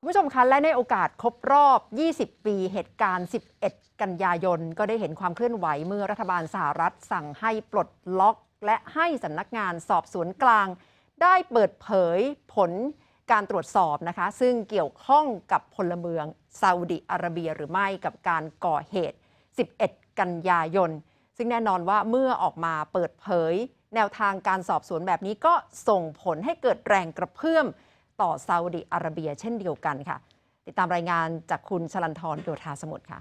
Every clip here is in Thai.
ผู้ชมคะและในโอกาสครบรอบ 20 ปีเหตุการณ์ 11 กันยายนก็ได้เห็นความเคลื่อนไหวเมื่อรัฐบาลสหรัฐสั่งให้ปลดล็อกและให้สำนักงานสอบสวนกลางได้เปิดเผยผลการตรวจสอบนะคะซึ่งเกี่ยวข้องกับพลเมืองซาอุดิอาระเบียหรือไม่กับการก่อเหตุ 11 กันยายนซึ่งแน่นอนว่าเมื่อออกมาเปิดเผยแนวทางการสอบสวนแบบนี้ก็ส่งผลให้เกิดแรงกระเพื่อมต่อซาอุดิอาระเบียเช่นเดียวกันค่ะติดตามรายงานจากคุณชลันทร โยธาสมุทรค่ะ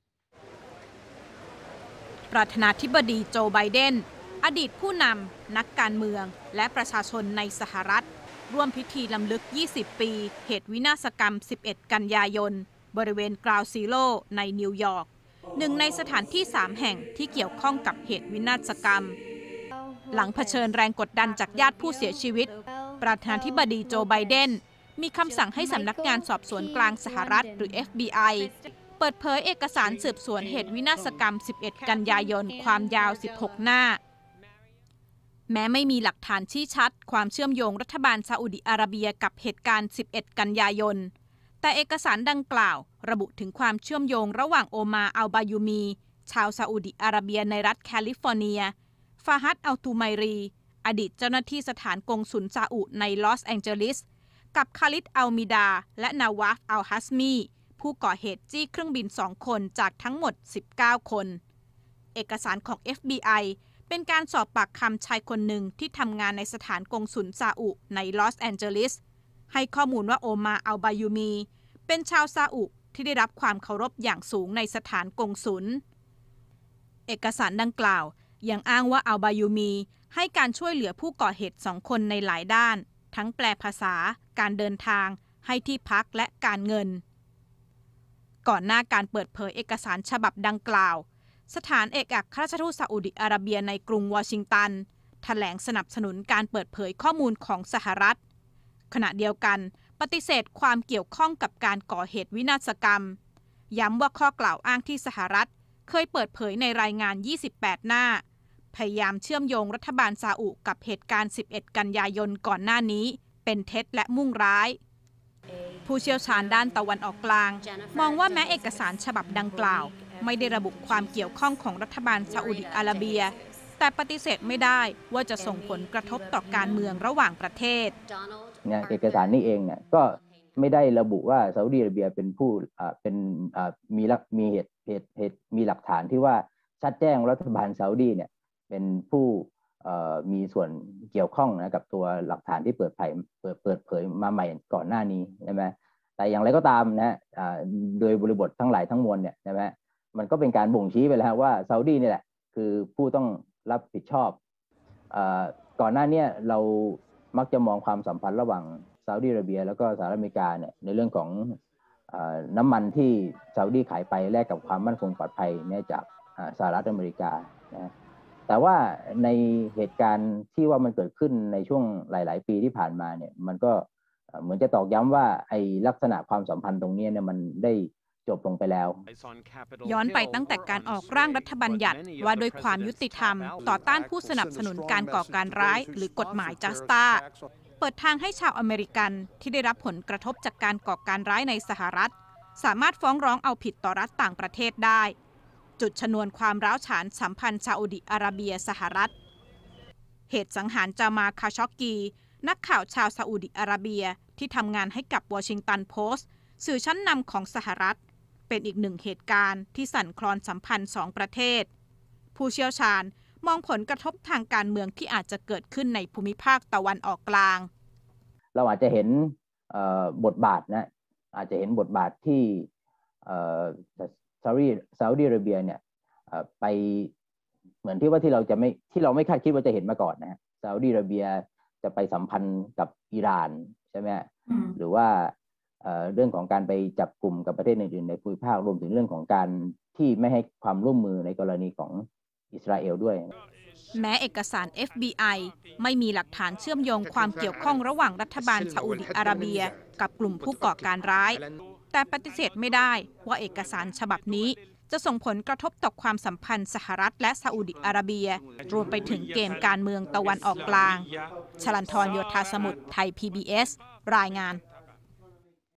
ประธานาธิบดีโจไบเดนอดีตผู้นำนักการเมืองและประชาชนในสหรัฐร่วมพิธีรำลึก 20 ปีเหตุวินาศกรรม 11 กันยายนบริเวณกราวซีโร่ในนิวยอร์กหนึ่งในสถานที่ 3 แห่งที่เกี่ยวข้องกับเหตุวินาศกรรมหลังเผชิญแรงกดดันจากญาติผู้เสียชีวิตประธานาธิบดีโจไบเดนมีคำสั่งให้สำนักงานสอบสวนกลางสหรัฐหรือ FBI เปิดเผยเอกสารสืบสวนเหตุวินาศกรรม 11 กันยายนความยาว 16 หน้าแม้ไม่มีหลักฐานชี้ชัดความเชื่อมโยงรัฐบาลซาอุดิอาระเบียกับเหตุการณ์ 11 กันยายนแต่เอกสารดังกล่าวระบุถึงความเชื่อมโยงระหว่างโอมาอัลบายูมีชาวซาอุดิอาระเบียในรัฐแคลิฟอร์เนียฟาฮัดอัลตูไมรีอดีตเจ้าหน้าที่สถานกงสุลซาอุในลอสแองเจลิสกับคาลิดอัลมิดาและนาวาฟอัลฮัสมีผู้ก่อเหตุจี้เครื่องบิน2 คนจากทั้งหมด 19 คนเอกสารของ FBI เป็นการสอบปากคำชายคนหนึ่งที่ทำงานในสถานกงสุลซาอุในลอสแอนเจลิสให้ข้อมูลว่าโอมาอัลบายูมีเป็นชาวซาอุที่ได้รับความเคารพอย่างสูงในสถานกงสุลเอกสารดังกล่าวยังอ้างว่าอัลบายูมีให้การช่วยเหลือผู้ก่อเหตุ2 คนในหลายด้านทั้งแปลภาษาการเดินทางให้ที่พักและการเงินก่อนหน้าการเปิดเผยเอกสารฉบับดังกล่าวสถานเอกอัครราชทูตซาอุดิอาระเบียในกรุงวอชิงตันแถลงสนับสนุนการเปิดเผยข้อมูลของสหรัฐขณะเดียวกันปฏิเสธความเกี่ยวข้องกับการก่อเหตุวินาศกรรมย้ำว่าข้อกล่าวอ้างที่สหรัฐเคยเปิดเผยในรายงาน 28 หน้าพยายามเชื่อมโยงรัฐบาลซาอุกับเหตุการณ์ 11 กันยายนก่อนหน้านี้เป็นเท็จและมุ่งร้ายผู้เชี่ยวชาญด้านตะวันออกกลางมองว่าแม้เอกสารฉบับดังกล่าวไม่ได้ระบุความเกี่ยวข้องของรัฐบาลซาอุดิอาระเบียแต่ปฏิเสธไม่ได้ว่าจะส่งผลกระทบต่อการเมืองระหว่างประเทศเนี่ยเอกสารนี้เองเนี่ยก็ไม่ได้ระบุว่าซาอุดิอาระเบียเป็นผู้เป็นมีเหตุมีหลักฐานที่ว่าชัดแจ้งรัฐบาลซาอุดีเนี่ยเป็นผู้มีส่วนเกี่ยวข้องนะกับตัวหลักฐานที่เปิดเผยมาใหม่ก่อนหน้านี้ใช่ไหมแต่อย่างไรก็ตามนะโดยบริบททั้งหลายทั้งมวลเนี่ยใช่ไหมมันก็เป็นการบ่งชี้ไปแล้วว่าซาอุดีนี่แหละคือผู้ต้องรับผิดชอบก่อนหน้านี้เรามักจะมองความสัมพันธ์ระหว่างซาอุดิอาระเบียแล้วก็สหรัฐอเมริกาเนี่ยในเรื่องของน้ำมันที่ซาอุดีขายไปแลกกับความมั่นคงปลอดภัยเนี่ยจากสหรัฐอเมริกานะแต่ว่าในเหตุการณ์ที่ว่ามันเกิดขึ้นในช่วงหลายๆปีที่ผ่านมาเนี่ยมันก็เหมือนจะตอกย้ำว่าไอ้ลักษณะความสัมพันธ์ตรงนี้เนี่ยมันได้จบลงไปแล้วย้อนไปตั้งแต่การออกร่างรัฐบัญญัติว่าโดยความยุติธรรมต่อต้านผู้สนับสนุนการก่อการร้ายหรือกฎหมายจัสตาเปิดทางให้ชาวอเมริกันที่ได้รับผลกระทบจากการก่อการร้ายในสหรัฐสามารถฟ้องร้องเอาผิดต่อรัฐต่างประเทศได้จุดชนวนความร้าวฉานสัมพันธ์ซาอุดิอาระเบียสหรัฐเหตุสังหารจามาคาชอกกีนักข่าวชาวซาอุดิอาระเบียที่ทำงานให้กับวอชิงตันโพสต์สื่อชั้นนำของสหรัฐเป็นอีกหนึ่งเหตุการณ์ที่สั่นคลอนสัมพันธ์2 ประเทศผู้เชี่ยวชาญมองผลกระทบทางการเมืองที่อาจจะเกิดขึ้นในภูมิภาคตะวันออกกลางเราอาจจะเห็นบทบาทนะอาจจะเห็นบทบาทที่ซาอุดิอาระเบียเนี่ยไปเหมือนที่เราไม่คาดคิดว่าจะเห็นมาก่อนนะซาอุดิอาระเบียจะไปสัมพันธ์กับอิหร่านใช่ไหมหรือว่าเรื่องของการไปจับกลุ่มกับประเทศอื่นๆในภูมิภาครวมถึงเรื่องของการที่ไม่ให้ความร่วมมือในกรณีของอิสราเอลด้วยแม้เอกสาร FBI ไม่มีหลักฐานเชื่อมโยงความเกี่ยวข้องระหว่างรัฐบาลซาอุดิอาระเบียกับกลุ่มผู้ก่อการร้ายแต่ปฏิเสธไม่ได้ว่าเอกสารฉบับนี้จะส่งผลกระทบต่อความสัมพันธ์สหรัฐและซาอุดิอาระเบียรวมไปถึงเกมการเมืองตะวันออกกลางชลันทร โยธาสมุทร ไทย PBS รายงาน